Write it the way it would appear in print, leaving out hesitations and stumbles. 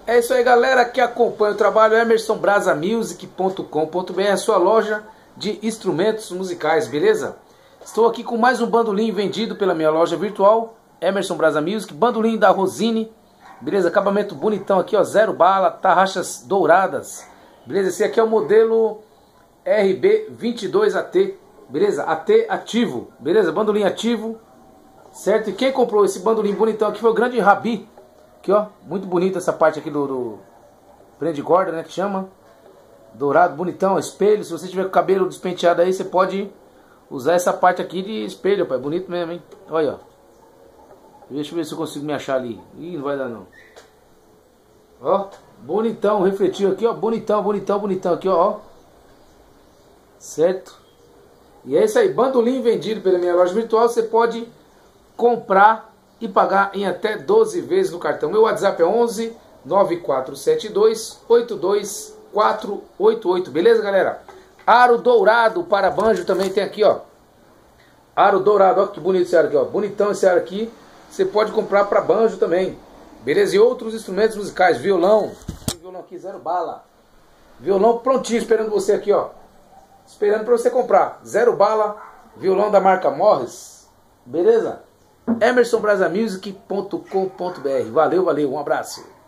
É isso aí, galera que acompanha o trabalho emersonbrasamusic.com.br, a sua loja de instrumentos musicais, beleza? Estou aqui com mais um bandolim vendido pela minha loja virtual, Emerson Brasa Music, bandolim da Rosine, beleza? Acabamento bonitão aqui, ó, 0 bala, tarraxas douradas, beleza? Esse aqui é o modelo RB22AT, beleza? AT ativo, beleza? Bandolim ativo, certo? E quem comprou esse bandolim bonitão aqui foi o grande Rabi. Aqui, ó, muito bonito essa parte aqui do prende corda, né, que chama. Dourado, bonitão, espelho. Se você tiver com o cabelo despenteado aí, você pode usar essa parte aqui de espelho, pai. Bonito mesmo, hein? Olha, ó. Deixa eu ver se eu consigo me achar ali. Ih, não vai dar não. Ó, bonitão, refletido aqui, ó. Bonitão, bonitão, bonitão aqui, ó. Certo? E é isso aí, bandolim vendido pela minha loja virtual. Você pode comprar e pagar em até 12 vezes no cartão. Meu WhatsApp é 11 9472 82488. Beleza, galera? Aro dourado para banjo também tem aqui, ó. Aro dourado, ó, que bonito esse aro aqui, ó. Bonitão esse aro aqui. Você pode comprar para banjo também. Beleza? E outros instrumentos musicais, violão. Tem violão aqui, 0 bala. Violão prontinho esperando você aqui, ó. Esperando para você comprar. 0 bala, violão da marca Morris. Beleza? emersonbrasamusic.com.br. Valeu, valeu, um abraço.